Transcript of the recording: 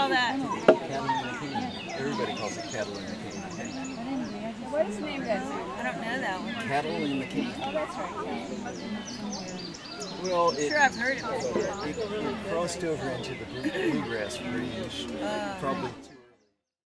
call that? Cattle in the Cane. Everybody calls it Cattle in the Cane. What is the name of that song? I don't know that one. Cattle in the Cane. Oh, that's right. Well, I'm sure I've heard it before. it crossed over into the bluegrass range probably